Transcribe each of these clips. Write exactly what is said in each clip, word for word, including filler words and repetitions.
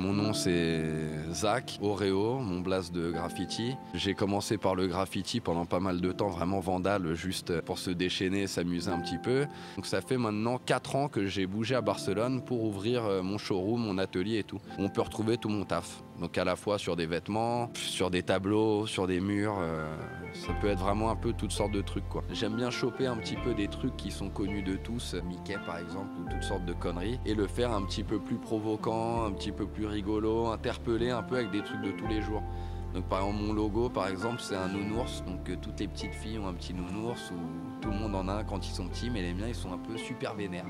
Mon nom c'est Zach Oreo, mon blaze de graffiti. J'ai commencé par le graffiti pendant pas mal de temps, vraiment vandale, juste pour se déchaîner, s'amuser un petit peu. Donc ça fait maintenant quatre ans que j'ai bougé à Barcelone pour ouvrir mon showroom, mon atelier et tout. On peut retrouver tout mon taf. Donc à la fois sur des vêtements, sur des tableaux, sur des murs, euh, ça peut être vraiment un peu toutes sortes de trucs quoi. J'aime bien choper un petit peu des trucs qui sont connus de tous, Mickey par exemple, ou toutes sortes de conneries, et le faire un petit peu plus provoquant, un petit peu plus rigolo, interpeller un peu avec des trucs de tous les jours. Donc par exemple mon logo par exemple c'est un nounours, donc euh, toutes les petites filles ont un petit nounours, ou tout le monde en a un quand ils sont petits, mais les miens ils sont un peu super vénères.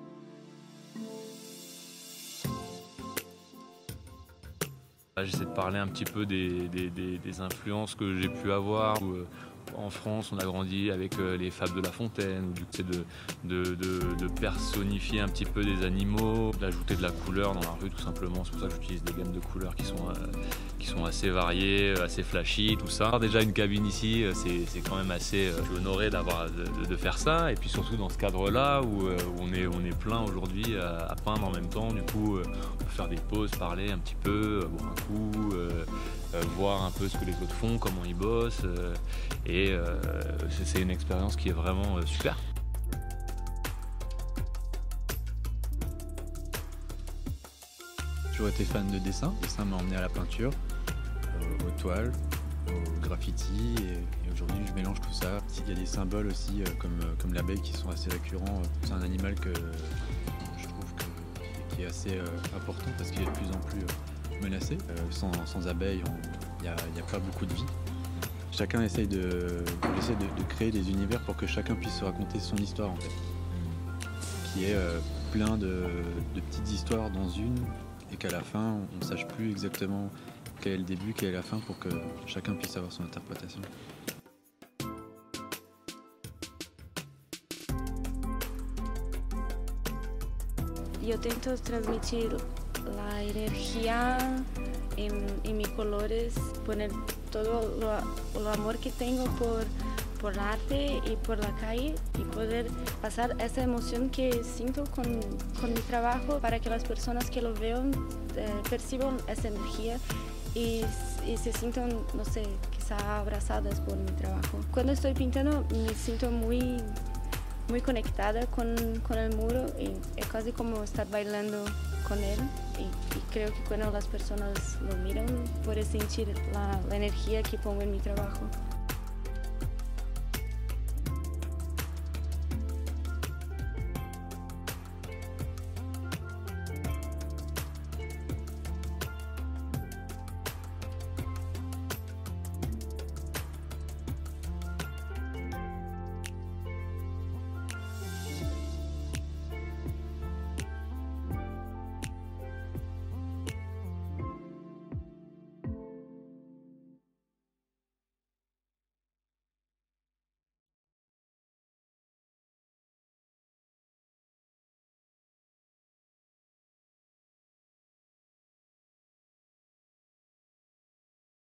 J'essaie de parler un petit peu des, des, des, des influences que j'ai pu avoir. En France, on a grandi avec les fables de La Fontaine, c'est de, de, de, de personnifier un petit peu des animaux, d'ajouter de la couleur dans la rue tout simplement. C'est pour ça que j'utilise des gammes de couleurs qui sont, euh, qui sont assez variées, assez flashy, tout ça. Alors déjà une cabine ici, c'est quand même assez euh, honoré d'avoir de, de, de faire ça. Et puis surtout dans ce cadre-là où, euh, où on, est, on est plein aujourd'hui à, à peindre en même temps. Du coup, euh, on peut faire des pauses, parler un petit peu, euh, boire un coup, euh, euh, voir un peu ce que les autres font, comment ils bossent. Euh, et euh, c'est une expérience qui est vraiment euh, super. J'ai toujours été fan de dessin. Le dessin m'a emmené à la peinture, euh, aux toiles, au graffiti, et, et aujourd'hui je mélange tout ça. Il y a des symboles aussi, euh, comme, euh, comme l'abeille, qui sont assez récurrents. C'est un animal que je trouve que, qui est assez euh, important parce qu'il est de plus en plus euh, menacé. Euh, sans, sans abeilles, il n'y a, y a pas beaucoup de vie. Chacun essaye de, de, de créer des univers pour que chacun puisse se raconter son histoire en fait, qui est euh, plein de, de petites histoires dans une, et qu'à la fin on ne sache plus exactement quel est le début, quelle est la fin, pour que chacun puisse avoir son interprétation. Yo tento transmitir la energía en, en mis colores, poner todo lo, lo amor que tengo por, por el arte y por la calle, y poder pasar esa emoción que siento con, con mi trabajo para que las personas que lo vean eh, perciban esa energía y, y se sientan, no sé, quizá abrazadas por mi trabajo. Cuando estoy pintando me siento muy, muy conectada con, con el muro, y es casi como estar bailando con él, y, y creo que cuando las personas lo miran pueden sentir la, la energía que pongo en mi trabajo.